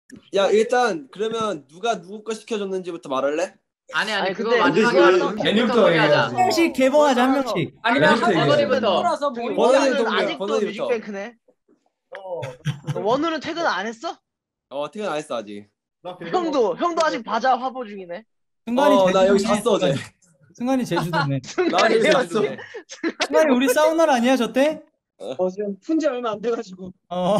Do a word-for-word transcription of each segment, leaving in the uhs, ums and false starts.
야 일단 그러면 누가 누구 거 시켜줬는지부터 말할래? 아니 아니 아니, 그거 근데 마지막에 메뉴부터 음식부터 소개하자. 한 명씩 개봉하자 한 명씩. 아니면 메뉴부터 얘기하자. 원우리부터 본인 원우리 원우는 동료, 아직도 권은이부터. 뮤직뱅크네. 원우는 퇴근 안 했어? 어 퇴근 안 했어 아직. 형도 형도 아직 바자 화보 중이네. 승관이 어 나 여기 제주도네. 잤어 어제. 승관이 제주도네. 나 여기 잤어. 승관이 우리 싸운 날 아니야 저때? 어 지금 푼지 얼마 안 돼가지고. 어.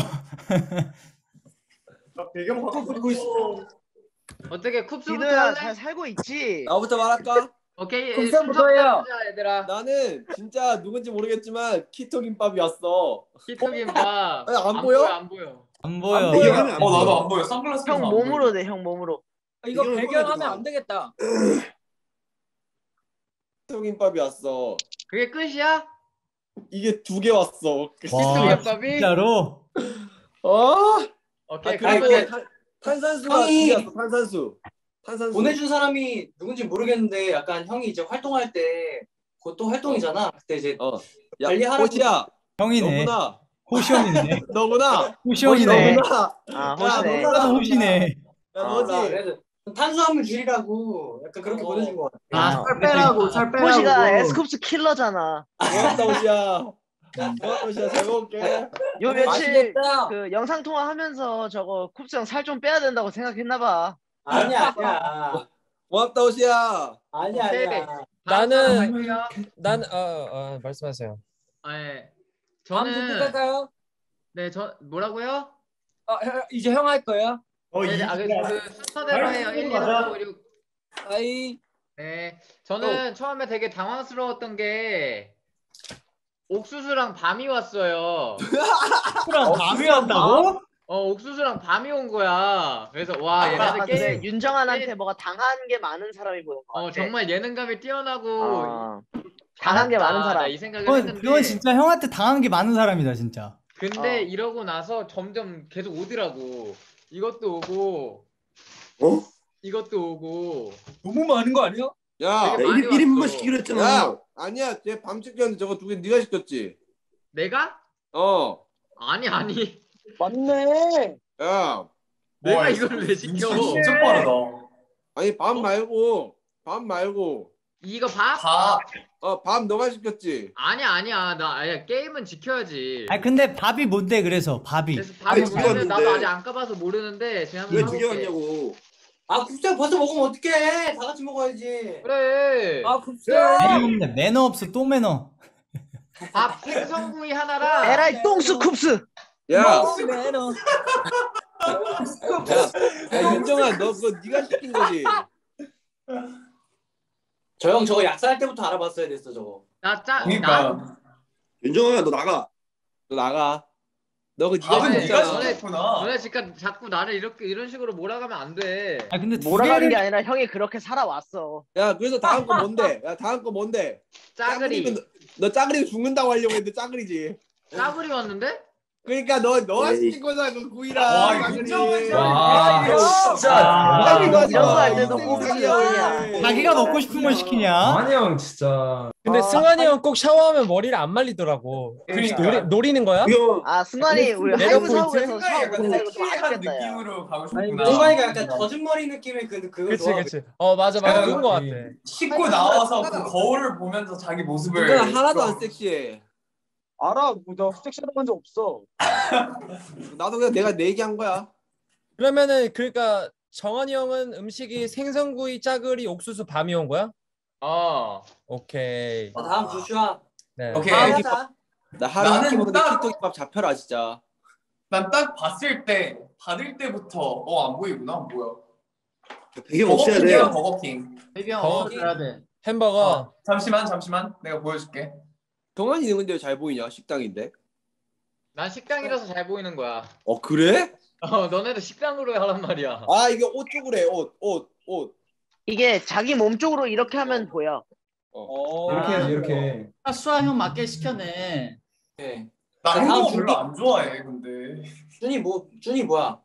배경 바꾸고 있어. 어떻게 쿱스부터 디노야 할래? 잘 살고 있지? 나부터 말할까? 오케이. 쿱스부터 해요. 순서 얘들아. 나는 진짜 누군지 모르겠지만 키토 김밥이었어. 키토 김밥. 아니, 안 보여? 안 보여. 안 보여. 보여. 어 나도 안 보여. 선글라스. 형 몸으로 내 형 몸으로. 이거 이걸 배경하면 보여줘. 안 되겠다. 키토 김밥이 왔어. 그게 끝이야? 이게 두 개 왔어. 키토 와 김밥이? 진짜로? 어? 오케이. 아, 그리고 그리고 탄- 탄산수가 형이- 두 개 왔어. 탄산수. 탄산수. 보내준 사람이 누군지 모르겠는데 약간 형이 이제 활동할 때 그것도 활동이잖아. 그때 이제 어. 야 관리하라고. 호시야. 형이네. 너구나. 호시형이네. 너구나. 호시형이네. 너구나. 아 야, 호시네. 너구나. 나도 호시네. 야 아, 너지. 그래서 탄수화물 줄이라고 약간 그렇게 어. 보내준 거 같아. 아, 살 빼라고 살 빼라고. 호시가 에스쿱스 킬러잖아. 고맙다 호시야. 고맙다 호시야. 잘 먹을게. 요 며칠 맛있겠다. 그 영상 통화하면서 저거 쿱스 형 살 좀 빼야 된다고 생각했나 봐. 아니야 아니야. 고맙다 호시야. 아니야 오케이. 아니야. 나는 나는 난 어, 어, 말씀하세요. 네. 다음 저는 듣을까요? 네, 저 뭐라고요? 아, 이제 형 할 거예요? 네, 네, 아, 그, 그 순서대로 해요. 일, 이, 삼, 사, 오, 육. 아이. 네. 저는 처음에 되게 당황스러웠던 게 옥수수랑 밤이 왔어요. 랑 밤이 왔다고? 어, 옥수수랑 밤이 온 거야. 그래서 와, 아, 얘네들 근데 게임 윤정한한테 뭐가 당한 게 많은 사람이 보는 거 같아. 어, 정말 예능감이 뛰어나고 어, 당한 게 많은 잘한다. 사람. 나 이 생각을 그건, 했는데 그건 진짜 형한테 당한 게 많은 사람이다 진짜. 근데 어. 이러고 나서 점점 계속 오더라고. 이것도 오고 어? 이것도 오고 너무 많은 거 아니야? 야. 되게 많이 일 인분만 왔어. 시키기로 했잖아. 야. 아니야. 쟤밤 시켰는데 저거 두 개 네가 시켰지. 내가? 어. 아니 아니 맞네. 야. 내가 이걸 왜 시켜? 진짜 빠르다. 아니 밥 말고 밥 말고 이거 밥? 밥. 어 밥 너가 시켰지. 아니야 아니야 나 아니야 게임은 지켜야지. 아 근데 밥이 뭔데 그래서 밥이. 그래서 밥이 아니, 뭐였는데 두개 나도 왔는데. 아직 안 까봐서 모르는데 제가 한번 왜 두 개 사볼게. 왔냐고. 아 굽자 벌써 먹으면 어떡해? 다 같이 먹어야지. 그래. 아, 굽세. 매너 없네. 매너 없어 또 매너. 밥 생선구이 하나랑 에라이 똥수 쿱스. 야. 매너. 야, 야 윤정아 너 그거 네가 시킨 거지. 저 형 저거 약사할 때부터 알아봤어야 됐어 저거. 나짜 나 그러니까 윤정아 너 나가. 너 나가. 너 그거 네가 밥은 아니, 네가 시켰잖아. 너네- 시켰구나. 너네 지금 자꾸 나를 이렇게 이런 식으로 몰아가면 안 돼. 아 근데 두 몰아가는 게 개를 아니라 형이 그렇게 살아왔어. 야 그래서 다음 거 뭔데? 야 다음 거 뭔데? 짜글이 짜글이면 너, 너 짜글이 죽는다고 하려고 했는데 짜글이지. 짜글이 왔는데? 그러니까 너 너가 시킨 거잖아 그 구이랑 와, 짜글이. 윤정아 진짜. 와, 진짜. 짜글이도 하지 이런 마. 거 할 때도 이 꼭 새끼야, 그냥. 왜. 자기가 먹고 싶은 걸 시키냐? 아니 형 진짜. 근데 아, 승환이 형 꼭 샤워하면 머리를 안 말리더라고. 그러니까. 노리, 노리는 거야? 아 승관이 우리 매력 하이브 포인트? 사옥에서 샤워 약간 보내고 좀 섹시한 아쉽겠다 야. 느낌으로 가고 아니, 싶구나. 승관이가 약간 젖은 머리 느낌의 그 그거 그치 좋아. 그치. 어 맞아 맞아 약간 그런 거 같아. 씻고 나와서 그 거울을 보면서 자기 모습을. 윤정아 하나도 안 섹시해. 알아. 나 섹시하다고 한 적 없어. 나도 그냥 내가 내 얘기한 거야. 그러면은 그러니까 정한이 형은 음식이 생선구이, 짜글이, 옥수수, 밤이 온 거야? 어. 오케이. 자, 다음 조슈아. 네. 오케이. 아, 나 하자. 하루 나는 이렇게 먹는데 딱- 키토 김밥 잡혀라 진짜. 난 딱 봤을 때 받을 때부터 어 안 보이구나 뭐야. 배경 없애야 돼. 버거킹이야 버거킹. 배경 어. 없어져야 돼. 햄버거. 어, 잠시만 잠시만 내가 보여줄게. 동환이는 근데 왜 잘 보이냐 식당인데? 난 식당이라서 잘 보이는 거야. 어 그래? 어, 너네도 식당으로 하란 말이야. 아 이게 옷 쪽으로 해옷옷 옷. 이게 자기 몸 쪽으로 이렇게 하면 보여. 어. 이렇게 해야지 이렇게. 아, 수아 형 맞게 시켰네. 네. 나 자, 햄버거 다음 별로 준비. 안 좋아해 근데. 준이 뭐 준이 뭐야?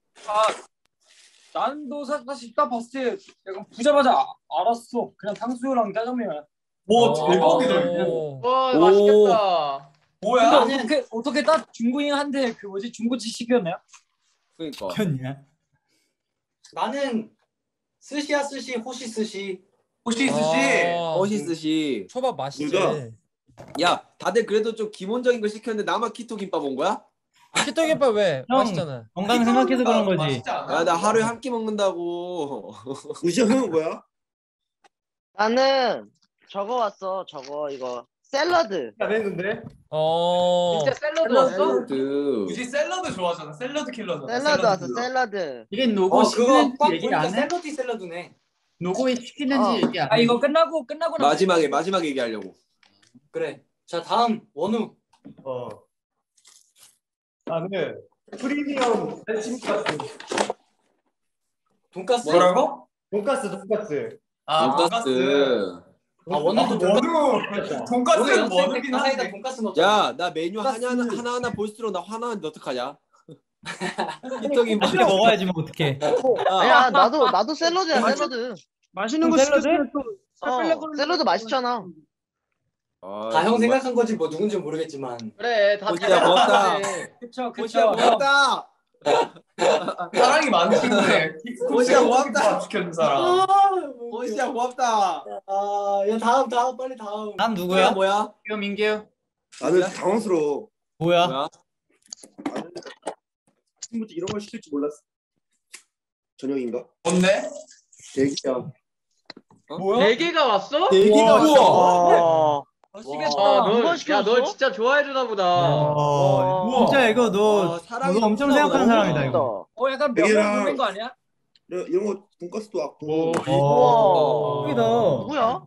난도 사- 사실 딱 봤을 때 약간 보자마자 아- 알았어. 그냥 탕수육랑 짜장면이야. 뭐 어. 대박이다. 오. 와, 오. 맛있겠다. 뭐야? 근데 어떻게 어떻게 딱 중국인한테 그 뭐지 중고지 시켰나요? 그러니까. 시켰냐? 나는 스시야 스시 호시 스시. 호시 스시. 아, 어시스시. 초밥 맛있지. 누가? 야, 다들 그래도 좀 기본적인 거 시켰는데 나만 키토 김밥 온 거야? 키토김밥 왜? 형, 맛있잖아. 건강 생각해서 그런 거지. 맛있지 않아? 야, 나 하루에 한 끼 먹는다고. 우지 형은 뭐야? 나는 저거 왔어. 저거 이거 샐러드. 안 했는데. 어. 진짜 샐러드 왔어? 샐러드. 우지 샐러드 좋아하잖아. 샐러드 킬러잖아. 샐러드 왔어. 킬러. 샐러드. 이게 노고 어 그거 시키는지 꽉 얘기 보니까 안 해? 샐러디 샐러드네. 노고에 시키는지 어. 얘기 안 해? 아 이거 끝나고 끝나고 나서 마지막에 마지막에 얘기하려고. 그래. 자 다음 원우. 어. 나는 프리미엄 찜가스. 돈까스. 뭐라고? 돈가스 돈가스. 아 돈가스. 아 원우도 돈까스. 원우. 돈가스는 원우긴 사이다 한데. 돈까스 넣자. 야, 나 메뉴 돈가스. 하나 하나 하나 볼수록 나 화나는데 어떡하냐? 키토 김밥. 맛있게 먹어야지 뭐 어떡해. 야 나도 나도 샐러드야 샐러드. 맛있는 거 샐러드? 시켰으면 또 어, 샐러드 맛있잖아. 다 형 생각한 거지 뭐 누군지 모르겠지만. 그래 다 호시야 고맙다. 그쵸 호시야 그쵸. 고맙다. 사랑이 많은 친구네. 호시야 고맙다. 시켜준 사람. 호시야 고맙다. 아야 다음 다음 빨리 다음. 다음 뭐야 누구야? 뭐야? 민규 민규. 나는 당황스러워. 뭐야? 뭐야? 아침부터 이런 걸 시킬 줄 몰랐어. 저녁인가? 뭔데? 대기야. 뭐야? 네 개가 왔어? 대기가 왔어. 와. 맛있겠다. 아, 널, 누가 야, 시켰어? 널 진짜 좋아해 주나 보다. 어, 우와. 진짜 이거 너 아, 사랑이 너도 엄청 넘치나 생각하는 보다. 사람이다 이거. 어 약간 대기랑- 명언 보낸 거 아니야? 이런, 이런 거 돈가스도 왔고. 어. 여기다. 누구야?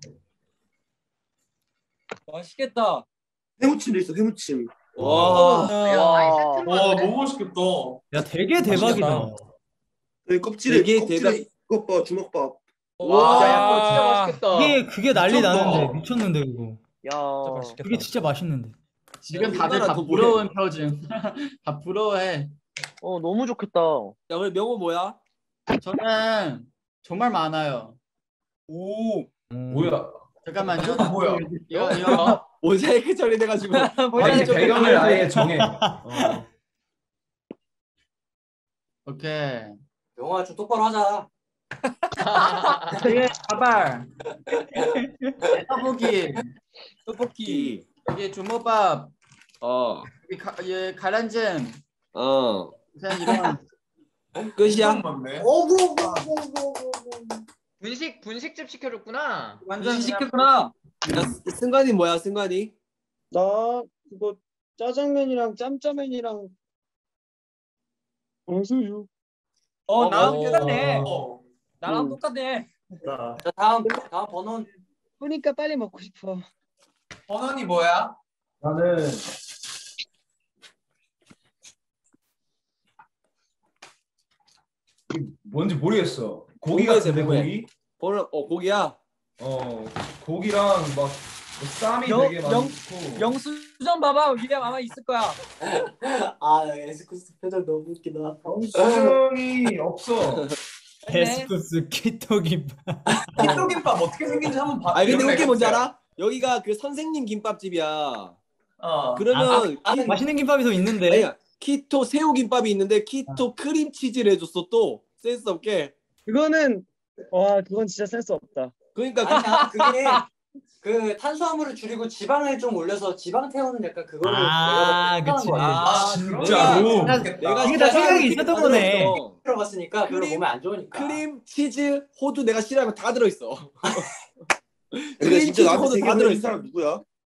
맛있겠다. 회무침도 있어 회무침. 와. 와. 와 너무 맛있겠다. 야 되게 대박이다. 맛있겠다. 여기 껍질에 되게 껍질에 대박. 이것 봐 주먹밥. 와, 와, 야, 그거 진짜 맛있겠다. 그게 그게 난리 미쳤다. 나는데 미쳤는데 그거. 진짜 야. 맛있겠다. 그게 진짜 맛있는데. 지금 다들 다 얼마나 더 뭐해. 부러운 표정. 다 부러워해. 어 너무 좋겠다. 야, 오늘 명호 뭐야? 저는 정말 많아요. 오 음. 뭐야? 잠깐만요. 뭐야? 이거 이거 모자이크 처리돼가지고. 아니, 배경을 아예 정해. 오케이. 영화 좀 똑바로 하자. 이게 가발. 떡볶이. 떡볶이. 이게 주먹밥. 어. 여기 가, 예, 가란즘. 어. 우선 이런. 끝이야? 맞네. 분식 분식집 시켜줬구나. 완전 시켰구나. 야, 승관이 뭐야? 승관이? 나 그거 짜장면이랑 짬짜면이랑 엉수육. 어 나랑 어. 똑같네. 어. 나랑 음. 똑같네. 자 다음 다음 번원. 보니까 빨리 먹고 싶어. 번원이 뭐야? 나는 뭔지 모르겠어. 고기 뭐해, 같은데 뭐해? 고기? 보는 어 고기야. 어 고기랑 막뭐 쌈이 영- 되게 영- 많고. 영수증 봐봐 위에 아마 있을 거야. 아 에스쿠스 표정 너무 웃기다. 영수증이 없어. 에스쿠스 키토김밥. 키토김밥 어떻게 생긴지 한번 봐. 아 근데 웃긴 뭔지 알아? 여기가 그 선생님 김밥집이야. 어. 그러면 아, 키, 맛있는 김밥이 더 있는데. 아니야 키토 새우 김밥이 있는데 키토 크림 치즈를 해줬어 또 센스 없게. 그거는 와 그건 진짜 센스 없다. 그러니까 아니야 그게 그 탄수화물을 줄이고 지방을 좀 올려서 지방 태우는 약간 그거를 아, 내가 그치. 거야. 아 진짜로? 내가 이게 다 생각이 싫어하는 있었던 게 거네. 들어있어. 들어갔으니까 그거 크림, 몸에 안 좋으니까. 크림 치즈 호두 내가 싫어하는 거 다 들어있어. 근데 크림 진짜 치즈 나한테 호두 되게 다 하는 들어있어. 사람 누구야?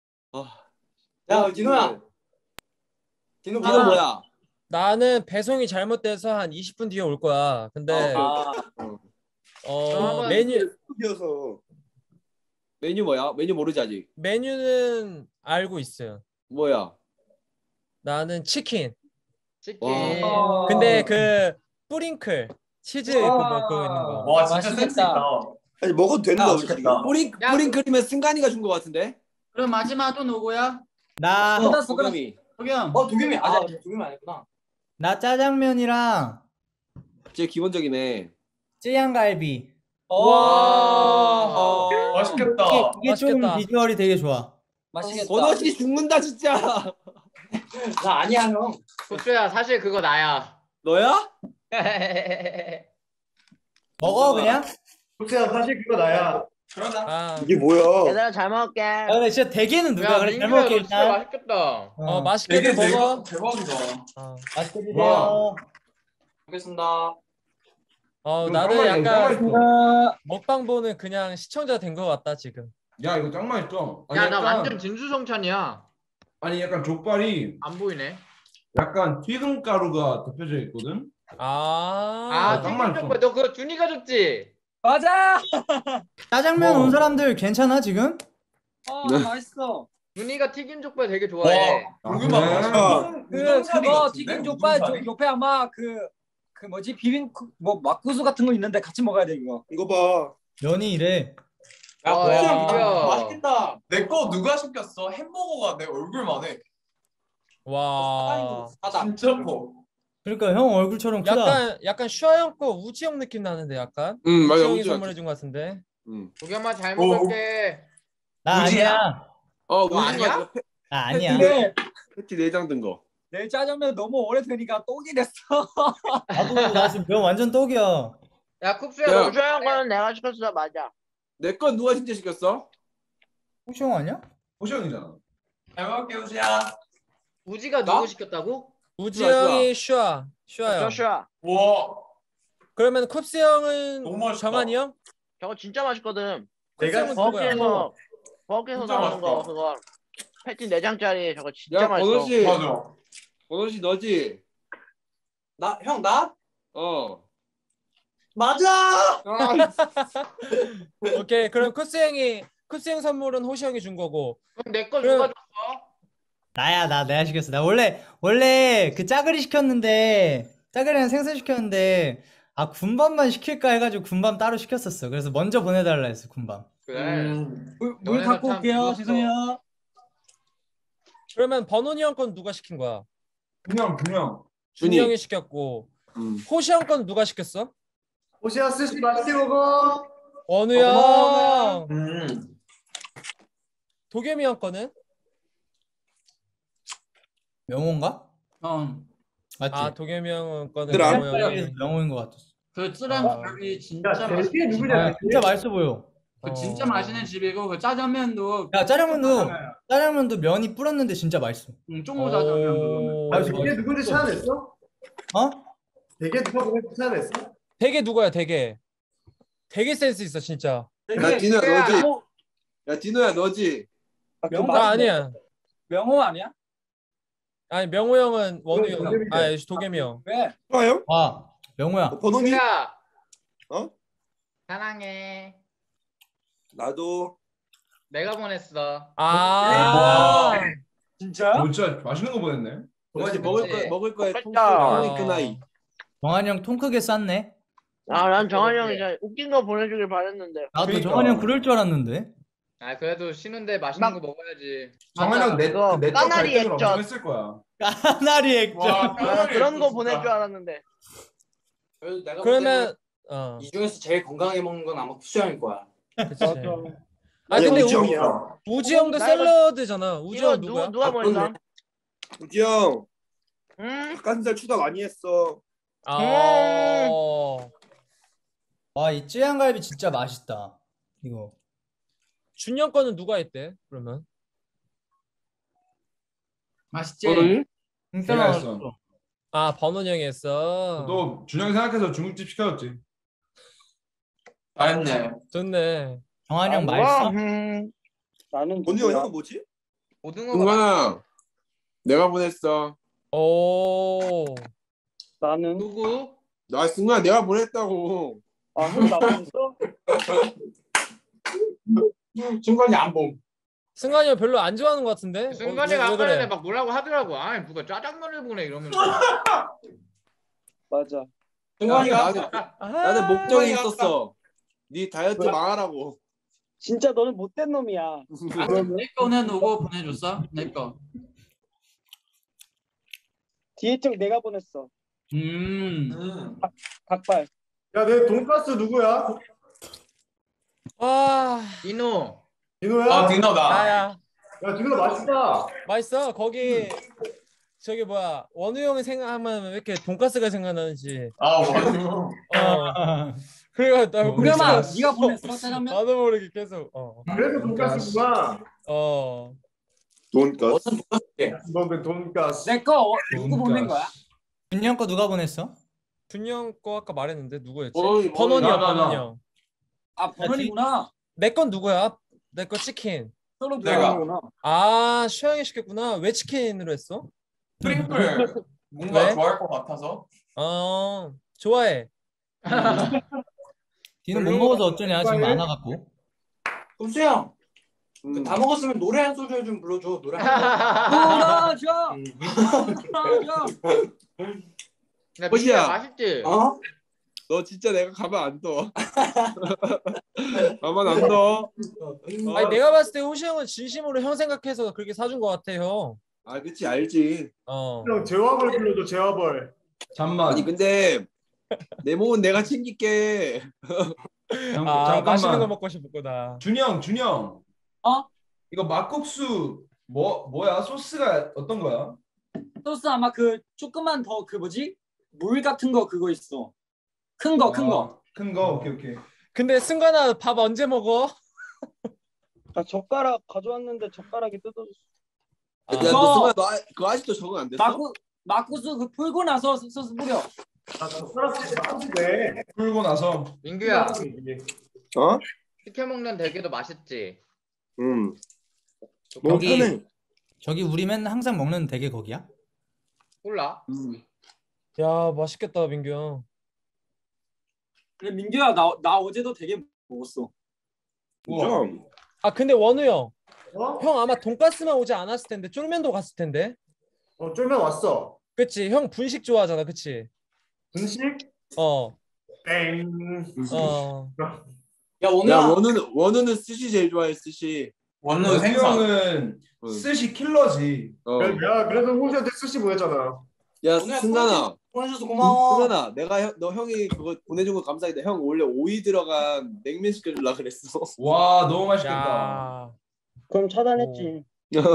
야 진호야. 진호 이거 뭐야? 뭐야? 나는 배송이 잘못돼서 한 이십 분 뒤에 올 거야. 근데 아, 어 메뉴 뛰어서 메뉴 뭐야? 메뉴 모르지 아직. 메뉴는 알고 있어요. 뭐야? 나는 치킨. 치킨. 와. 근데 그 뿌링클 치즈 그거 먹고 있는 거. 와 진짜 맛있겠다. 센스 있다. 아니 먹어도 된다 야, 솔직히. 맛있겠다. 뿌링 야, 뿌링 크림은 승관이가 준 거 같은데? 그럼 마지막 또 누구야? 나, 어. 도겸이. 도겸. 어 도겸이 아 도겸이 아니구나. 나 짜장면이랑 제일 기본적이네. 쯔양갈비. 와. 맛있겠다. 이게, 이게 좀 맛있겠다. 비주얼이 되게 좋아. 맛있겠다. 버섯이 죽는다 진짜. 나 아니야 형. 국수야 사실 그거 나야. 너야? 먹어 그냥? 혹시나 사실 그거 나야. 아, 이게 뭐야? 얘들아 잘 먹을게. 야, 근데 진짜 대게는 누가 야, 그래? 잘 민규야, 먹게 너 진짜 일단. 맛있겠다. 어, 어 맛있게 되게 먹어. 대박이다. 어, 맛있게 드세요. 와. 알겠습니다. 어 이거 나는 짱 맛있어, 짱 약간 맛있어. 먹방 보는 그냥 시청자 된 것 같다 지금. 야 이거 짱 맛있어. 아니, 야, 나 약간- 완전 진수성찬이야. 아니 약간 족발이 안 보이네. 약간 튀김 가루가 덮여져 있거든. 아, 아, 짱 튀김 맛있어. 족발. 너 그거 준이가 줬지? 맞아. 짜장면 어. 온 사람들 괜찮아 지금? 어 네. 맛있어. 준이가 튀김 족발 되게 좋아해. 아, 궁금한 그래? 거. 그 우동사리 그거 같은데? 튀김 족발 저 우동사리? 옆에 아마 그 그 뭐지 비빔 국- 뭐 막국수 같은 거 있는데 같이 먹어야 돼 이거. 이거 봐. 면이 이래. 야, 와, 국수야, 야. 이거 맛있겠다. 내 거 누가 시켰어? 햄버거가 내 얼굴만 해. 와. 하다. 진짜 커. 그러니까 형 얼굴처럼 크다. 약간 약간 슈아 형 거 우지 형 느낌 나는데 약간. 응 맞아. 우지 형이 우지 선물해 준 것 같은데. 응. 우리 엄마 잘 오. 먹을게. 나 우지야? 아니야. 어 너 아니야? 우지가 패- 나 아니야. 근데 패티 내장 든 거. 내 짜장면 너무 오래되니까 똑이 됐어. 나도 나 지금 면 완전 떡이야. 야, 쿱스야, 야. 너 우주형 거는 내가 시켰어. 맞아. 내 건 누가 진짜 시켰어? 혹시 형 아니야? 호시형이잖아. 잘 먹을게 우지야. 우지가 나? 누구 시켰다고? 우지 슈아, 슈아. 형이 슈아. 슈아 형. 조슈아. 와. 그러면 쿱스 형은 너무 맛있다. 정한이 형? 저거 진짜 맛있거든. 쿱스 형은 누구야? 버거에서 버거에서 진짜 나오는 거 맛있다. 그거 패티 내장짜리 저거 진짜 야 맛있어. 번호 씨. 맞아. 번호 씨 너지? 나, 형, 나? 어. 맞아! 아, 오케이. 그럼 쿱스 형이 쿱스 형 선물은 호시 형이 준 거고. 그럼 내 거 그럼- 누가 줬어? 나야 나 내가 시켰어. 나 원래 원래 그 짜글이 시켰는데 짜글이랑 생선 시켰는데 아 군밤만 시킬까 해가지고 군밤 따로 시켰었어. 그래서 먼저 보내달라 했어 군밤. 그래. 음. 물, 물 너네가 갖고 참 올게요. 죽었어. 죄송해요. 그러면 번훈이 형 건 누가 시킨 거야? 분명 분명. 준이 준이. 형이 시켰고. 음. 호시 형 건 누가 시켰어? 호시야 스시 맛있게 먹어. 원우 형. 음. 도겸이 형 거는? 명호인가? 어. 맞지? 아 도겸이 형 거는 얘들아. 명호 형이. 명호인 것 같았어. 그 쯔랑 아. 가리 진짜 야, 맛있는 대게 집. 누구냐? 아, 진짜 맛있어 보여. 그 진짜 어. 맛있는 집이고 그 짜장면도 야 짜장면도 짜장면도 면이 불었는데 진짜 맛있어. 음, 쫑모 짜장면. 아, 아, 대게 누군지 찾아냈어? 어? 대게 누가 보고 찾아냈어? 되게 누구야 되게. 되게 센스 있어 진짜. 야 디노야 야, 너지? 명호, 야 디노야 너지? 명호 나 아니야. 명호 아니야? 아니 명호 형은 원우 형. 도겸이네. 아 도겸이 형. 왜? 좋아요? 아 명호야. 번호니? 야. 어? 사랑해. 나도. 내가 보냈어. 아. 진짜? 어, 진짜 맛있는 거 보냈네. 너지 먹을 거 먹을 거에 통수 맛있다. 형이 끄나이. 정한이 형 통 크게 쌌네. 아, 난 정한이 형이 진짜 웃긴 거 보내주길 바랬는데. 나도 그러니까. 정한이 형 그럴 줄 알았는데. 아, 그래도 쉬는데 맛있는 막- 거 먹어야지. 정한형 그거 내내쪽 까나리 갈등을 액젓. 엄청 했을 거야. 까나리 액젓. 와, 아, 그런 거 진짜. 보낼 줄 알았는데. 그래도 내가 볼 그러면 어. 때는 이 중에서 제일 건강하게 먹는 건 아마 쿠스 형일 거야. 그치. 맞아. 아 근데 우지 우, 형이야. 우지 형도 나 이거- 샐러드잖아. 우지 이거 형 누, 누구야? 누가 보냈어? 우지 형 음? 닭가슴살 추가 많이 했어. 아. 와 이 쯔양갈비 진짜 맛있다. 이거. 준영 거는 누가 했대? 그러면? 맛있지? 번호니? 진짜 내가 맛있어. 했어. 아 번훈 형이 했어. 너 준영이 생각해서 중국집 시켜줬지. 잘했네. 좋네. 정한이 형 아, 맛있어? 음, 나는 언니 누구야? 형은 뭐지? 고등어가 승관아. 내가 보냈어. 오. 나는 누구? 나 승관 내가 보냈다고. 아, 형 나왔어? 중간이 안 봄. 승관이 형 별로 안 좋아하는 것 같은데? 순간에 어, 왜- 왜 아까 그래? 전에 막 뭐라고 하더라고. 아, 누가 짜장면을 보내 이러면서. 맞아. 중간이가 나는 아, 나는 목적이 있었어. 네 다이어트 망하라고. 진짜 너는 못된 놈이야. 내 거는 누구 보내줬어? 내 거. 뒤에 쪽 내가 보냈어. 음. 음. 닭발. 야, 내 돈가스 누구야? 와. 이노. 디노야? 아 디너다. 나야. 야, 디노 맛있다. 맛있어. 거기 저기 뭐야 원우 형이 생각하면 왜 이렇게 돈가스가 생각나는지. 아 완전. 어. 그래가 나 우겸아, 모르겠어. 네가 보냈어 짜장면? 나도 모르게 계속. 어. 그래서 돈가스구나. 어. 돈가스. 너그 돈가스. 내거 누구 보낸 거야? 준영 거 누가 보냈어? 준영 거 아까 말했는데 누구였지? 어이, 번원이 형, 나, 나, 나. 번원이 형. 아 버논이구나. 내 건 누구야? 내 거 치킨. 서로 내가. 보낸구나. 아, 슈양이 시켰구나. 왜 치킨으로 했어? 트리플 뭔가 왜? 좋아할 것 같아서. 어, 좋아해. 니는 못 먹어서 어쩌냐 지금 안 와갖고. 굽수형 음. 다 먹었으면 노래 한 소절 좀 불러줘. 노래 한 불어줘. 불어줘. 야, 호시야. 민규야 맛있지? 어? 너 진짜 내가 가만 안 둬. 가만 안 둬. 아니 내가 봤을 때 호시 형은 진심으로 형 생각해서 그렇게 사준 것 같아 형. 아 그치 알지. 어. 형 제와벌 불러줘 제와벌. 잠만. 아니 근데 내 몸은 내가 챙길게. 잠, 아, 맛있는 거 잠깐만. 먹고 싶구나. 준영 준영. 어? 이거 막국수 뭐 뭐야 소스가 어떤 거야? 소스 아마 그 조금만 더 그 뭐지? 물 같은 거 그거 있어. 큰 거, 큰 거. 큰 거. 오케이 오케이. 근데 승관아 밥 언제 먹어? 아 젓가락 가져왔는데 젓가락이 뜯어졌어. 아, 야, 그거- 너 승아 너 아- 그거 아직도 적응 안 됐어? 막구 막구수 그 풀고 나서 소- 소스 뿌려. 아 젓가락 네. 풀고 나서. 민규야 어? 시켜 먹는 대게도 맛있지? 응. 저기 편해. 저기 우리 맨날 항상 먹는 대게 거기야? 몰라. 음. 야 맛있겠다 민규 형. 근데 민규야 나 나 어제도 되게 먹었어. 진짜? 아 근데 원우 형, 어? 형 아마 돈가스만 오지 않았을 텐데 쫄면도 갔을 텐데. 어 쫄면 왔어. 그치? 형 분식 좋아하잖아, 그치? 분식? 어, 땡. 어. 야 야 오늘 원우는 원우는 스시 제일 좋아해 스시. 원우 생선. 형은 응. 스시 킬러지. 어. 그래, 내가 그래서 호시한테 스시 보냈잖아. 야 오늘 승관아. 보내줘서 고마워. 승관아 내가 형, 너 형이 그거 보내준 거 감사하다. 형 원래 오이 들어간 냉면 시켜줄라 그랬어. 와 너무 맛있겠다. 야. 그럼 차단했지.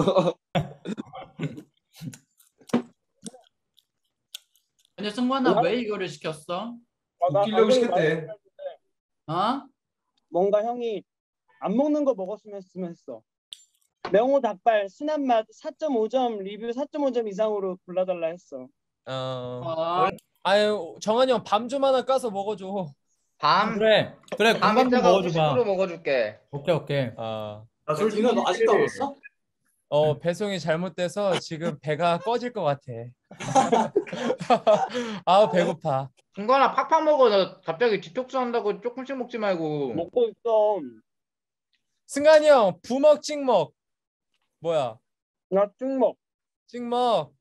근데 승관아 왜 이거를 시켰어? 아, 나 웃기려고 당연히 시켰대. 어? 뭔가 형이 안 먹는 거 먹었으면 했으면 했어. 명호 닭발 순한 맛 사 점 오 점 리뷰 사 점 오 점 이상으로 골라달라 했어. 어. 어. 아유 정한이 형 밤 좀 하나 까서 먹어줘. 밤? 그래 그래 밤 건강 좀 이따가 먹어줘봐. 후식으로 먹어줄게. 오케이 오케이. 아, 나 야, 니가 너 아직도 안 왔어? 어 배송이 잘못돼서 지금 배가 꺼질 것 같아. 아 배고파. 승관아 팍팍 먹어. 너 갑자기 디톡스 한다고 조금씩 먹지 말고. 먹고 있어. 승관이 형 부먹 찍먹 뭐야? 나 찍먹. 찍먹.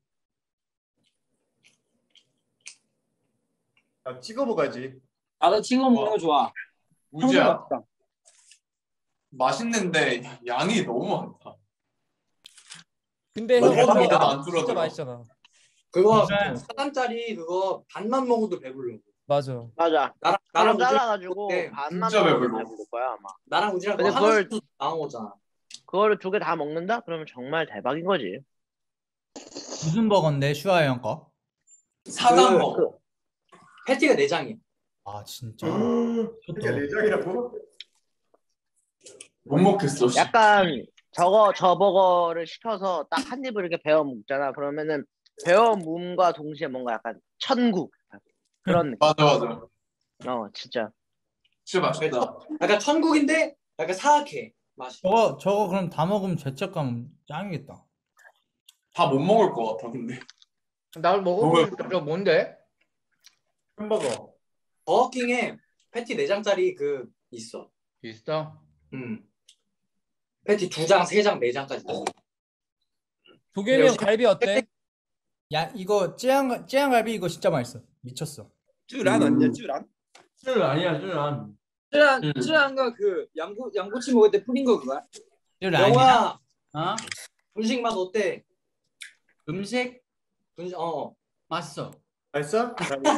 야, 찍어 먹어야지. 나도 친구 먹는 거 좋아. 우지야 맛있다. 맛있는데 양이 너무 많다. 근데 뭐, 형 대박이다. 진짜 안 줄어들어. 맛있잖아. 그거 그래. 사 단짜리 그거 반만 먹어도 배불러. 맞아. 맞아. 나랑 나랑 나랑 우지 잘라가지고 네, 반만 진짜 먹으면 배불러. 배부를 거야 아마. 나랑 우지랑 근데 그거 그걸- 하나씩 나온 거잖아. 그거를 두 개 다 먹는다? 그러면 정말 대박인 거지. 무슨 버거인데 슈아 형 거? 사단 그- 먹어. 패티가 네 장이야. 아 진짜. 이게 내장이라고? 못 먹겠어. 씨. 약간 저거 저 버거를 시켜서 딱 한 입을 이렇게 베어 먹잖아. 그러면은 베어 몸과 동시에 뭔가 약간 천국 그런 느낌. 맞아 맞아. 어 진짜. 진짜 맛있다. 약간 천국인데 약간 사악해 맛이. 저거 저거 그럼 다 먹으면 죄책감 짱이겠다. 다 못 먹을 것 같아 근데. 나 먹어보고 싶다. 저 뭔데? 햄버거. 버거킹에 패티 네 장짜리 그 있어. 있어? 음. 패티 두 장, 세 장, 네 장까지. 도겸이 형 갈비 어때? 야 이거 찌양 찌양갈비 이거 진짜 맛있어. 미쳤어. 쭈란 아니야 쭈란? 줄 아니야 줄 안. 쯔란 음. 쯔란가 그 양고 양꼬치 먹을 때 뿌린 거 그거야? 찌양 아니야. 영호야 어? 분식 맛 어때? 음식 분식 어. 맛있어. 맛있어?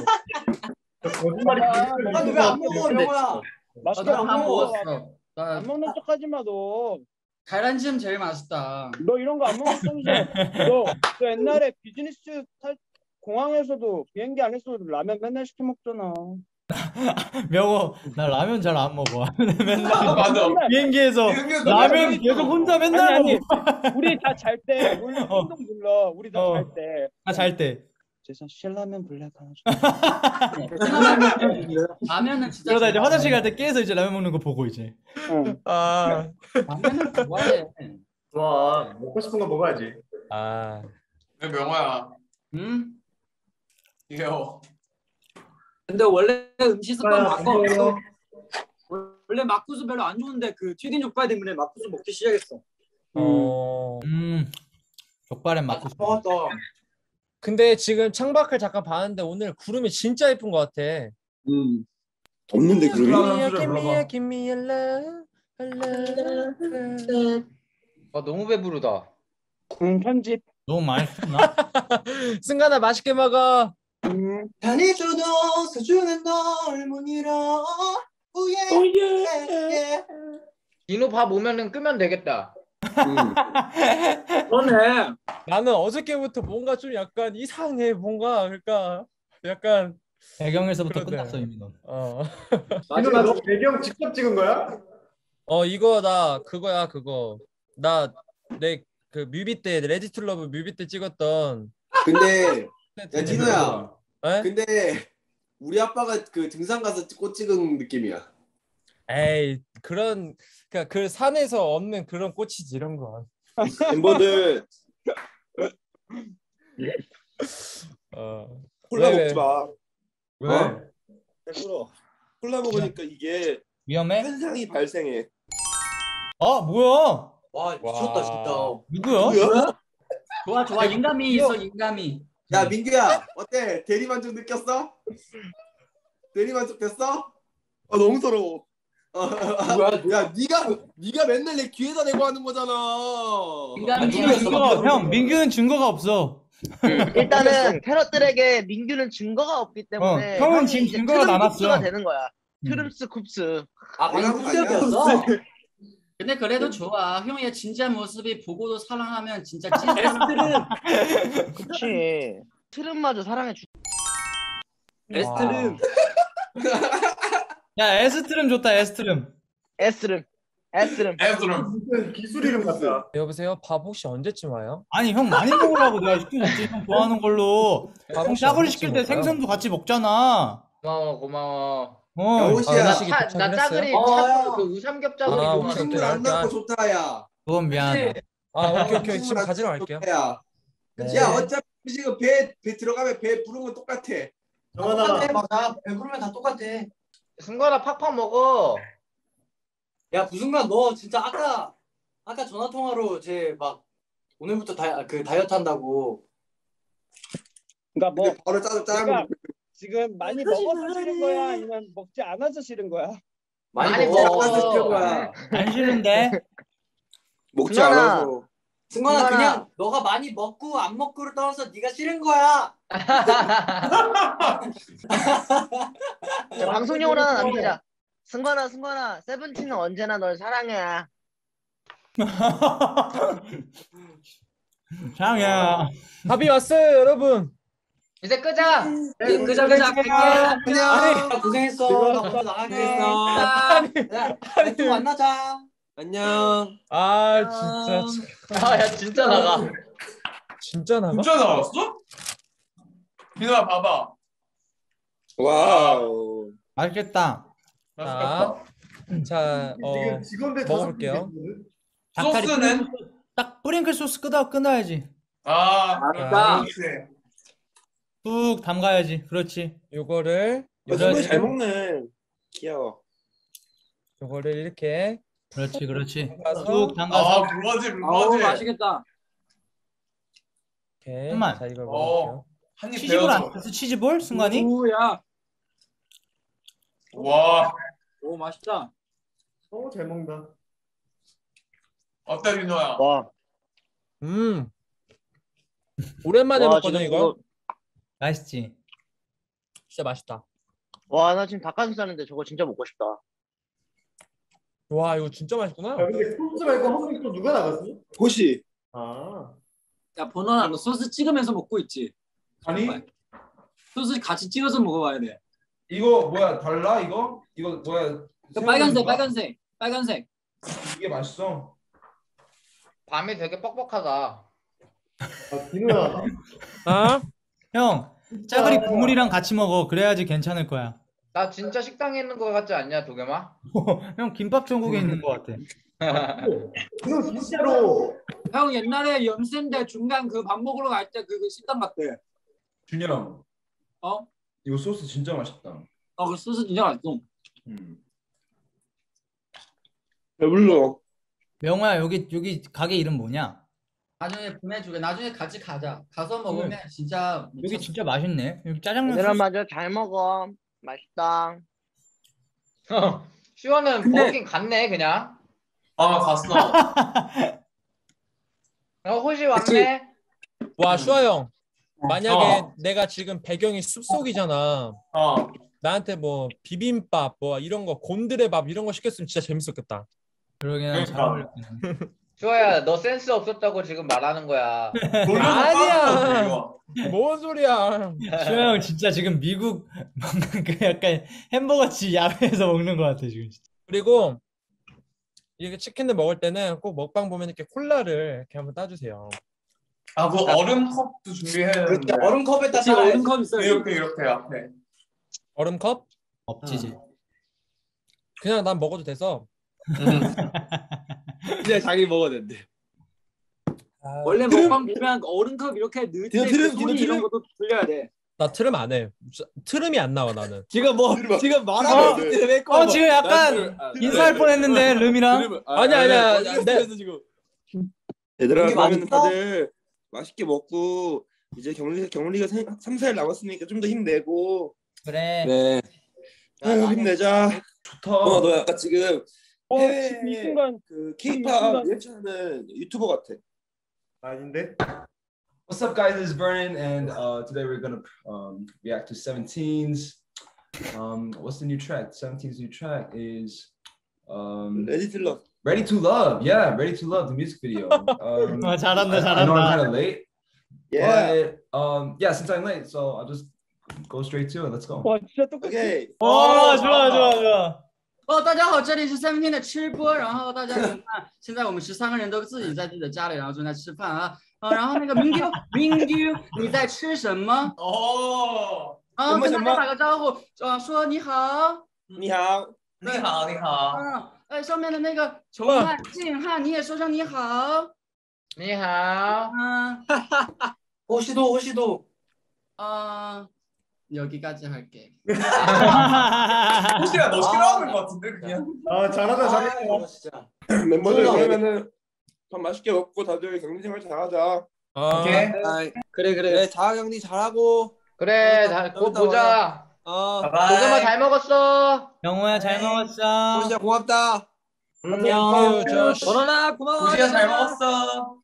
거짓말이. 아니 왜 안 먹어 영호야? 맛있게 나도 안 다 먹어. 먹었어. 나 안 먹는 척하지 마 너. 계란찜 제일 맛있다. 너 이런 거 안 먹었다면서. 너, 너 옛날에 비즈니스 탈 공항에서도 비행기 안에서도 라면 맨날 시켜 먹잖아. 명호 나 라면 잘 안 먹어. 맨날 맞아. 비행기에서 비행기에서 라면 라면이 계속 있어. 혼자 아니 맨날 아니 먹어. 우리 다 잘 때 우리 어. 행동 불러 우리 다 어. 잘 때 아, 잘 때. 죄송 신라면 블랙 하나 줘. 라면은 진짜 그러다 이제 좋아. 화장실 갈 때 깨서 이제 라면 먹는 거 보고 이제. 응. 아, 라면은 좋아해. 좋아. 먹고 싶은 거 먹어야지. 아, 왜 명호야? 응? 귀여워. 근데 원래 음식 습관 아, 바꿔. 귀여워. 원래 막국수 별로 안 좋은데 그 튀긴 족발 때문에 막국수 먹기 시작했어. 어. 음. 족발엔 맞고 싶어. 먹었다. 근데 지금 창밖을 잠깐 봤는데 오늘 구름이 진짜 예쁜 것 같아. 음. 없는데 그러면 그러면? 소리를 불러봐. give me a love, a love. 아 너무 배부르다. 응 편집. 너무 많이 씹나? 승관아 맛있게 먹어. 음. 편의주도 서주는 널 문이러 우예 오예. 디노 밥 오면은 끄면 되겠다. 음. 그러네. 나는 어저께부터 뭔가 좀 약간 이상해 뭔가 그러니까 약간 배경에서부터 그러네. 끝났어 이미 넌. 어. 이거 나너 배경 직접 찍은 거야? 어 이거 나 그거야 그거 나 내 그 뮤비 때 레디 투 러브 뮤비 때 찍었던 근데 야 디노야. 에? 근데 우리 아빠가 그 등산 가서 꽃 찍은 느낌이야. 에이 그런 그러니까 그 산에서 없는 그런 꽃이지 이런 건. 멤버들 어. 콜라 왜, 왜? 먹지 마. 왜? 어? 배불러. 콜라 먹으니까 이게 위험해? 현상이 발생해. 아 뭐야? 와 미쳤다 진짜. 누구야? 뭐야? 좋아 좋아 인감이 있어 인감이. 야 민규야 어때? 대리만족 느꼈어? 대리만족 됐어? 아 너무 서러워. 어, 야 네가 네가 맨날 내 귀에다 대고 하는 거잖아. 인감이 증거가, 형 민규는 증거가 없어. 일단은 캐럿들에게 민규는 증거가 없기 때문에 어, 형은 형이 지금 이제 증거가 트름 남았어. 쿱스가 되는 거야. 음. 트름스 쿱스. 아 내가 방금 아니야. kup스였어. 근데 그래도 좋아. 형의 진지한 모습이 보고도 사랑하면 진짜 찐 사랑. 에스트름. 그렇지. 트름마저 사랑해 주. 에스트름. 야 에스트름 좋다 에스트름. 에스름. 에스름. 애들은 무슨 기술 이름 같다. 여보세요 밥 혹시 언제쯤 와요? 아니 형 많이 먹으라고 내가 시켜줬지. 형 좋아하는 걸로. 밥 형 혹시 짜글이 언제쯤 시킬 때 올까요? 생선도 같이 먹잖아. 고마워 고마워. 어. 야, 아, 호시야. 음식이 차, 나 도착을 짜글이 했어요? 어, 차, 그 우삼겹 짜글이 아, 좋아. 오케이, 오케이. 친구 안 알게, 낳고 알게. 좋다 야. 그건 미안하다. 아 오케이 오케이 지금 가지러 갈게요. 야. 네. 야 어차피 지금 배, 배 들어가면 배 부른 건 똑같아. 똑같아 맞아. 배부르면 다 똑같아. 승관아 팍팍 먹어. 야 부순간 너 진짜 아까 아까 전화 통화로 제 막 오늘부터 다 그 다이어트 한다고. 그러니까 뭐 근데 바로 짜서 짜면 그러니까 지금 많이 먹어서 싫은 거야 아니면 먹지 않아서 싫은 거야? 많이, 많이 먹어. 먹어. 짜서 싫은 거야. 안 싫은데. 먹지 승관아. 않아서. 승관아 승관아. 그냥 너가 많이 먹고 안 먹고를 떠나서 네가 싫은 거야. 자, 방송용으로 하나 남기자. 승관아, 승관아, 세븐틴은 언제나 널 사랑해. 장이야. 밥이 왔어요 여러분. 이제 끄자. 네, 끄자 끄자 끄자. 안녕. 야, 고생했어. 나 먼저 나가겠어. 야, 야, 또 만나자. 안녕. 아 진짜 참. 아 야 진짜 나가. 진짜 나가? 진짜 나왔어? 민호야 봐봐. 와우. 맛있겠다. 맛있겠다. 자, 어, 지금 직원들 다섯 먹어볼게요. 분 닭다리 소스는? 뿌링클 소스- 딱 뿌링클 소스 끄다 끊어야지. 아, 알았다. 그래. 뚝 담가야지. 그렇지. 요거를 야, 정말 요거를 잘 먹네. 귀여워. 요거를 이렇게 그렇지, 그렇지. 담가서 뚝 아, 담가서. 물러지, 아우 물러지. 맛있겠다. 이렇게 잠깐만. 자 이걸 어, 먹을게요. 한입 치즈볼 안 베어줘. 줬어? 치즈볼? 순간이? 오야. 와, 오 맛있다. 너무 잘 먹는다. 어때 민호야? 와, 음. 오랜만에 와, 먹거든 지금 이거. 맛있지. 진짜 맛있다. 와, 나 지금 닭가슴살인데 저거 진짜 먹고 싶다. 와 이거 진짜 맛있구나. 야, 근데 소스 말고 한 분이 또 누가 나갔어? 호시. 아, 야 번호나 너 소스 찍으면서 먹고 있지? 아니 소스 같이 찍어서 먹어봐야 돼. 이거 뭐야 달라 이거? 이거 뭐야? 그 빨간색 빨간색 빨간색. 이게 맛있어. 밤이 되게 뻑뻑하다. 아 디노야. 어? 형 짜글이 국물이랑 같이 먹어. 그래야지 괜찮을 거야. 나 진짜 식당에 있는 거 같지 않냐 도겸아? 형 김밥 전국에 있는 거 같아. 이거 진짜로. 형 옛날에 연세인데 중간 그 밥 먹으러 갈 때 그 식당 갔대. 준영. 어? 이거 소스 진짜 맛있다. 어 그 소스 진짜 맛있어. 음. 배불러. 명호야 여기 여기 가게 이름 뭐냐? 나중에 보내주게. 나중에 같이 가자. 가서 먹으면 진짜 여기 진짜 맛있네. 여기 짜장면 얘들아 소스- 맞아 잘 먹어. 맛있다. 슈아는 근데- 버거킹 갔네 그냥. 아 갔어. 어 호시 왔네. 와 슈아 형. 만약에 어. 내가 지금 배경이 숲속이잖아. 어. 나한테 뭐 비빔밥 뭐 이런 거 곤드레밥 이런 거 시켰으면 진짜 재밌었겠다. 그러게는 잘 어울렸네. 슈아야 너 센스 없었다고 지금 말하는 거야. 아니야. 뭔 소리야. 슈아 형 진짜 지금 미국 먹는 그 약간 햄버거집 야외에서 먹는 거 같아 지금. 진짜. 그리고 이게 치킨을 먹을 때는 꼭 먹방 보면 이렇게 콜라를 이렇게 한번 따주세요. 아 그 얼음 컵도 준비해야 되는데. 얼음 컵에다 그치, 따라야지. 얼음 컵 있어요. 이렇게 이렇게 앞에. 얼음 컵? 없지 이제. 그냥 난 먹어도 돼서. 이제 자기 먹어야 된대. 원래 먹방 보면 얼음컵 이렇게 넣을 때 디노 트름, 그 디노 소리 이런 트름. 것도 들려야 돼. 나 트름 안 해. 트름이 안 나와 나는. 지금 뭐 지금 말하고 있을 때 어 지금 약간 인사할 뻔했는데 름이랑. 아니야 아니야. 내 지금. 얘들아 이게 그러면 맛있어? 다들 맛있게 먹고 이제 격리 격리가 삼, 사 일 남았으니까 좀 더 힘내고. 그래. 네. 아유 힘내자. 좋다. 어, 너 약간 지금 어, 해외 지금 이 순간 그 지금 이 K-팝 순간- 리액션하는 유튜버 같아. 아닌데? What's up, guys? This is Vernon, and uh, today we're gonna um, react to seventeen's. Um, what's the new track? seventeen's new track is um, Ready to Love. Ready to Love. Yeah, Ready to Love, the music video. Um, 어, 잘한다, I, I know I'm 잘한다. kind of late, Yeah. but um, yeah, since I'm late, so I'll just go straight to it. Let's go. 와 진짜 똑같아. 오케이. 어 좋아 좋아 좋아. 哦，大家好，这里是三分天的吃播，然后大家有看，现在我们十三个人都自己在自己的家里，然后正在吃饭啊，啊，然后那个明丢明丢，你在吃什么？ 哦， 啊， 什么什么跟大家打个招呼，啊，说你好， 你好。 你好，你好。 嗯，哎，上面的那个穷汉、静汉，你也说声你好， 你好。 嗯， 호시도 호시도. 아 여기까지 할게. 호시야 너 싫어하는 거 같은데 그냥. 아 잘하다 아, 이거 진짜. 멤버들 좋아. 그러면은 밥 맛있게 먹고 다들 격리 생활 잘하자. 어. 오케이. 아이, 그래 그래. 그래 자가 격리 잘하고. 그래 다, 곧 보자. 어. 도겸아 잘 먹었어. 영호야 잘 먹었어. 호시야 고맙다. 안녕. 저 전원아 고마워. 호시야 잘 먹었어.